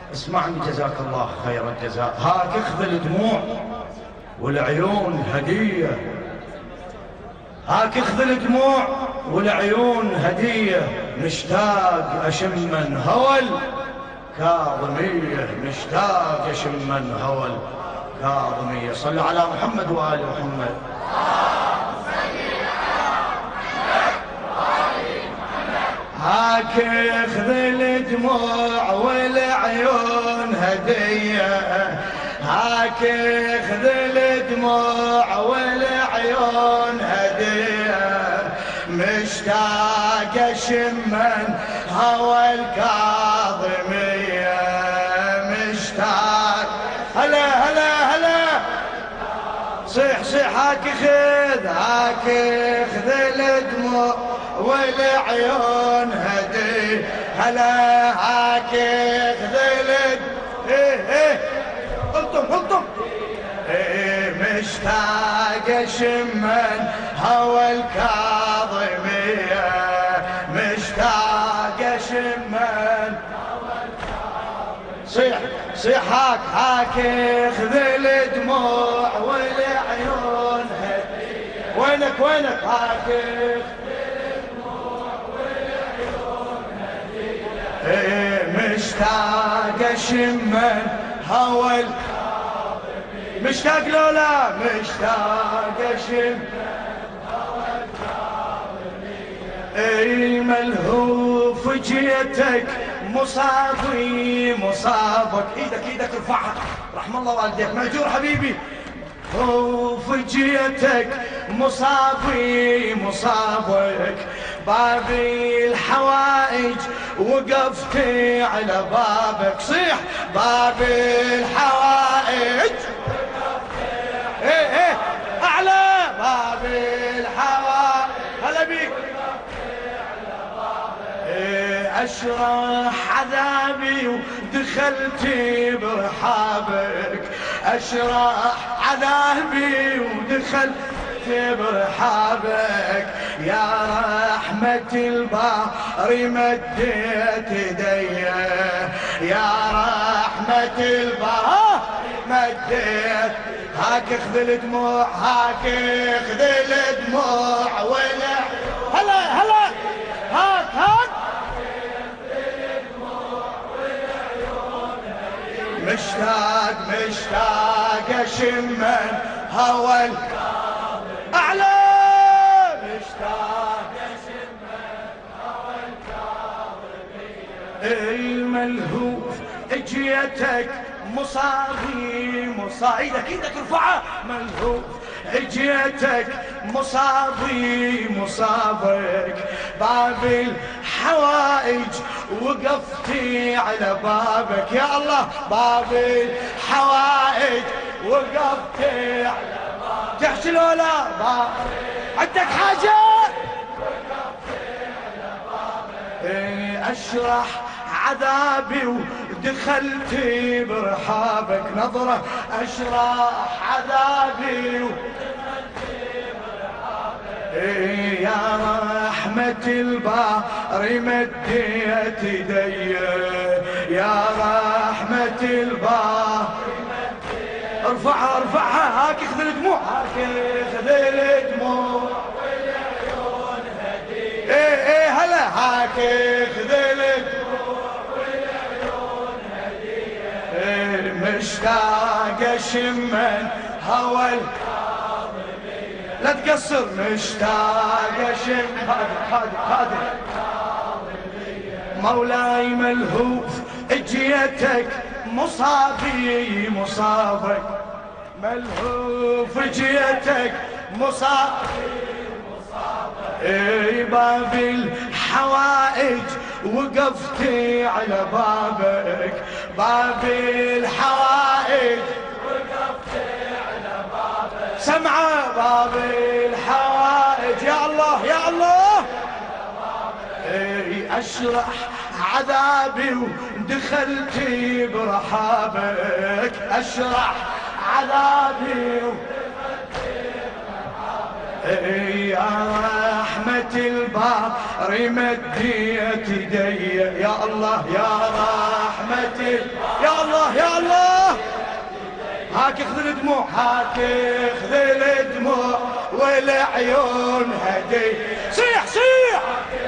اسمعني جزاك الله خير الجزاء. هاك اخذ الدموع والعيون هدية، هاك اخذ الدموع والعيون هدية، مشتاق اشم هوى الكاظمية، مشتاق اشم هوى الكاظمية. صلوا على محمد وآل محمد. هاك اخذ الدموع والعيون هدية، هاك اخذ الدموع والعيون هدية، مشتاق اشمن هوى الكاظمية، مشتاق. هلا هلا هلا صيح صيح. هاك اخذ، هاك اخذ الدموع والعيون هدي، هلا هاك اخذ قلتم مشتاق اشمن هوى الكاظمية، مشتاق اشمن هوى الكاظمية. صيح صيح. هاك هاك اخذ الدموع والعيون هدي. وينك وينك؟ هاك مشتاق اشمن هوى الكاظمية، مشتاق لولا مشتاق اشمن هوى الكاظمية. ملهوف جيتك مصابي مصابك، ايدك ايدك ارفعها، رحم الله والديك مأجور حبيبي. خوف جيتك مصابي مصابك، بابي الحوائج وقفتي على بابك. صيح. بابي الحوائج ايه اعلى، بابي الحوائج هلا بيك. اشرح عذابي ودخلتي برحابك، اشرح عذابي ودخلتي برحابك، يا رحمة الباري مديت يدي، يا رحمة الباري مديت. هاك اخذ الدموع، هاك اخذ الدموع ولا هلا هلا. هاك هاك مشتاق مشتاق اشمن هوى الكاظمية اعلى، مشتاق اشمن هوى الكاظمية. الملهوف اجيتك مصابي مصابي، ايدك ايدك ارفعها. ملهوف اجيتك مصابي مصابك، باب الحوائج وقفتي على بابك، يا الله. باب الحوائج وقفتي على بابك، تحشي لولا عندك حاجة وقفتي على بابك. اشرح عذابي ودخلتي برحابك، نظرة اشرح عذابي ودخلتي برحابك، يا رحمة الباري مديت يدي، يا رحمة الباري مديت. ارفعها ارفعها. هاك اخذ الدموع، هاك اخذ الدموع والعيون هدية. ايه هلا. هاك اخذ مشتاق اشمن هوى الكاظمية، لا تقصر. مشتاق اشم قادر مولاي. ملهوف اجيتك مصابي مصابك، ملهوف اجيتك مصابي مصابك، باب الحوائج وقفتي على بابك، باب الحوائج وقفتي على بابك. سمعة باب الحوائج، يا الله يا الله. اشرح عذابي ودخلتي برحابك، اشرح عذابي ودخلتي برحابك، يا رحمة الباري مديت يدي، يا الله يا رحمة يا الله يا الله. هاك اخذ الدموع، هاك اخذ الدموع والعيون هدي. صيح صيح.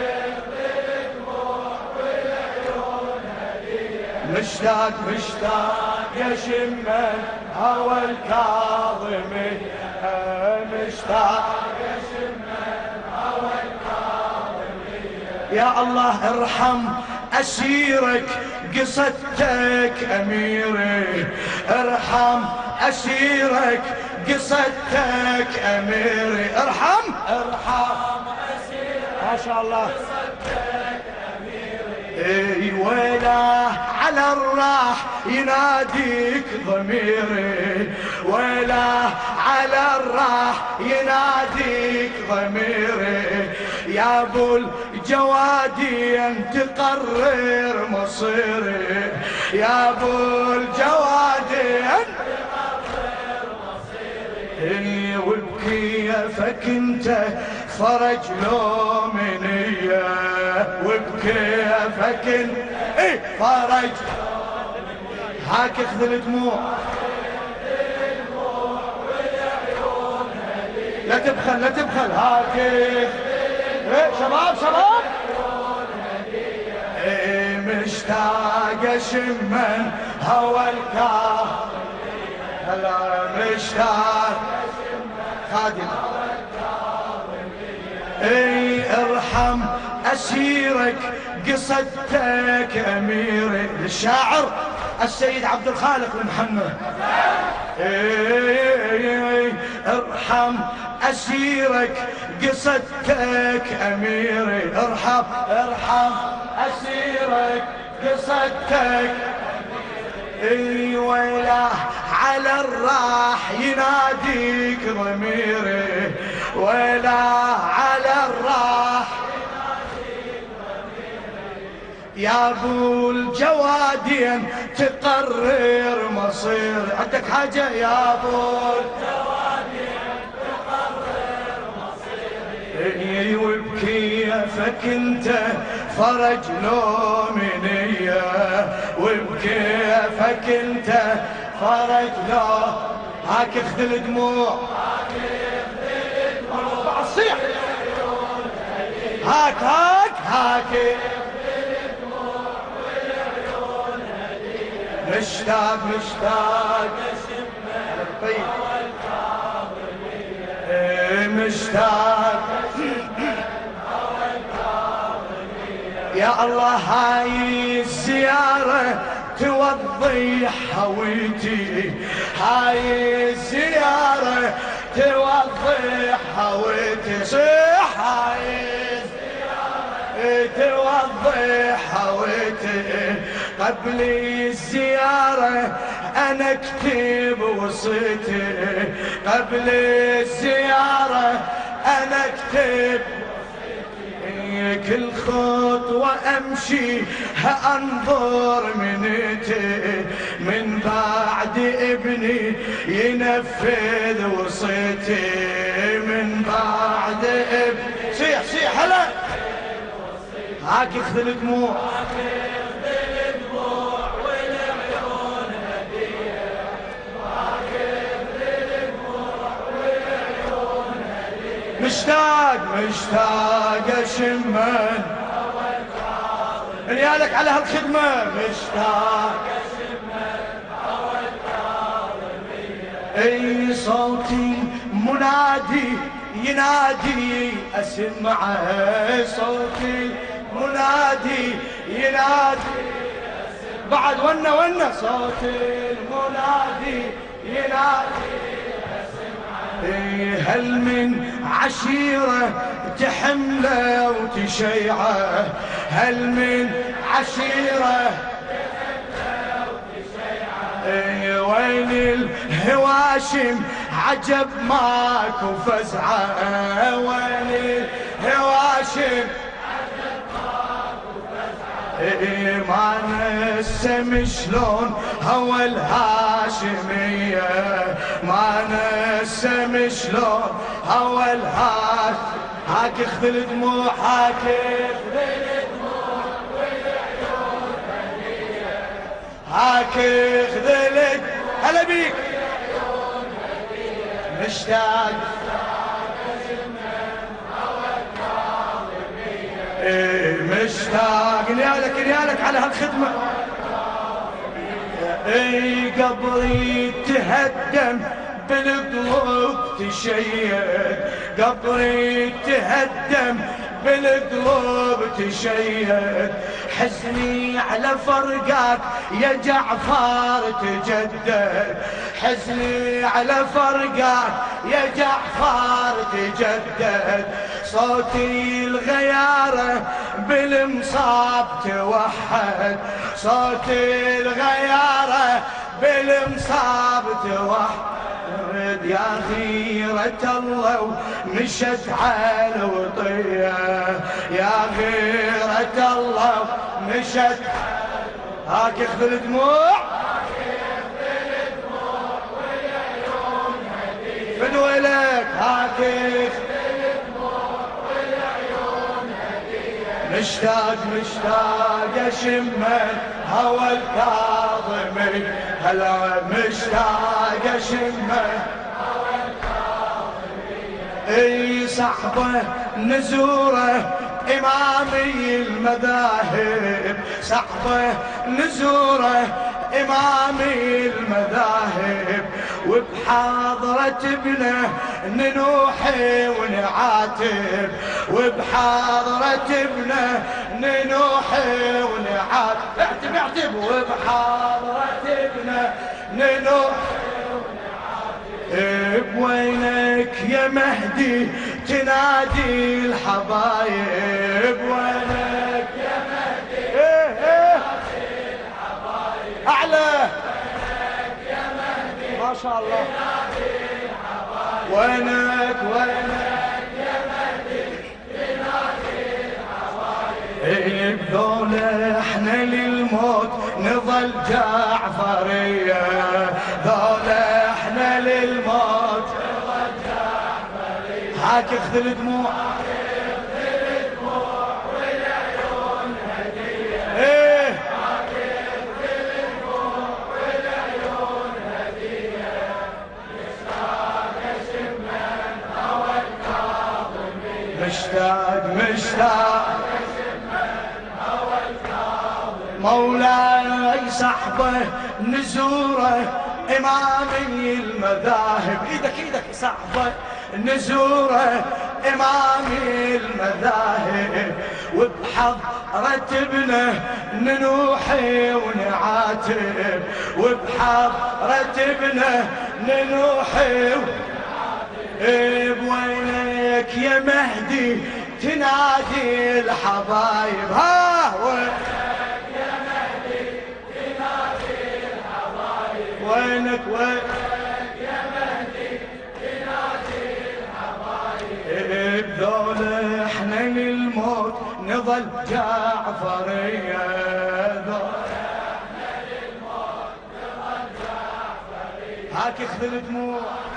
مشتاق مشتاق اشم هوى الكاظمي، مشتاق اشم هوى الكاظمي. يا الله ارحم اسيرك قصتك اميري، ارحم اسيرك قصتك اميري. ارحم اسيرك ما شاء الله اي ولا على الراح يناديك ضميري، ولا على الراح يناديك ضميري. يا ابو الجوادي انت تقرر مصيري، يا ابو الجوادي انت تقرر مصيري. وبكيفك انت فرج لو منيه، وبكيفك انت فرج. هاك اخذ الدموع، لا تبخل لا تبخل. هاك شباب شباب. مشتاق اشم هوى الكاظمي، هلا مشتاق خادم. ارحم اسيرك قصتك اميري. للشاعر السيد عبد الخالق المحمد. ارحم اسيرك قصتك اميري، ارحم اسيرك قصتك. ويلا على الراح يناديك ضميري، ولا على الراح يناديك ضميري. يا ابو الجوادين تقرر مصير. عندك حاجة يا ابو الجوادين تقرر مصيري. وبكيفك انت فرج لو منيه، وبكيفك انت فرج لو. هاك اخذ الدموع، صيح. هاك هاك هاك مشتاق مشتاق طيب مشتاق. يا الله هاي الزيارة توضح هويتي، هاي الزيارة توضح هويتي. صيح. هاي الزيارة توضح هويتي. قبل الزيارة أنا أكتب وصيتي، قبل الزيارة أنا أكتب كل خطوة أمشي أنظر منيتي. من بعد ابني ينفذ وصيتي، من بعد ابني. صيح صيح هلا. هاك اخذ الدموع، مشتاق مشتاق اشمن ريالك على هالخدمة. مشتاق اشمن هوى الكاظمية. اي صوتي منادي ينادي اسمعه، صوتي منادي ينادي بعد ونا صوتي المنادي ينادي. هل من عشيرة تحمله وتشيعه، هل من عشيرة تحمله وتشيعه. وين الهواشم عجب ماكو فزعه، وين الهواشم عجب ماكو فزعه. ما نسم شلون هوى الهاشمية، ما نسم شلون هوى الهاشمية. هاك اخذ الدموع، هاك اخذ الدموع والعيون هدية، هاك خذلك هلا بيك مشتاق مشتاق نيالك على هالخدمة قبري تهدم بالقلوب تشيد قبري تهدم بالقلوب تشيد حزني على فرقك يا جعفر تجدد حزني على فرقك يا جعفر تجدد صوتي الغيارة بالمصاب توحد صوتي الغيارة بالمصاب توحد يا غيرة الله مشت على الوطية يا غيرة الله مشت هاك اخذ الدموع والعيون هدية فدولك هاك اخذ الدموع والعيون هدية مشتاق اشمن هوى الكاظمي هلا مشتاق اشمن هوى الكاظمي اي صحبه نزوره امامي المذاهب صحبه نزوره امامي المذاهب وبحاضرة ابنه ننوحي ونعاتب وبحاضرة ابنه ننوحي ونعاتب اعتب وبحاضرة ابنه ننوحي ونعاتب وينك يا مهدي تنادي الحبايب وينك يا مهدي تنادي الحبايب أعلى ما شاء الله وينك يا مهدي تنادي الحبايب ذول احنا للموت نظل جعفرية ذول احنا للموت نظل جعفرية هاك اخذ الدموع والعيون هدية ايه مشتاق مولاي صحبه نزوره امامي المذاهب ايدك صحبه نزوره امامي المذاهب وبحضرة ابنه ننوحي ونعاتب وبحضرة ابنه ننوحي بوينك يا مهدي تنادي الحبايب ها وينك يا مهدي تنادي الحبايب وينك يا مهدي تنادي الحبايب ذول احنا للموت نظل جعفرية ذول احنا للموت نظل جعفرية هاك اخذ الدموع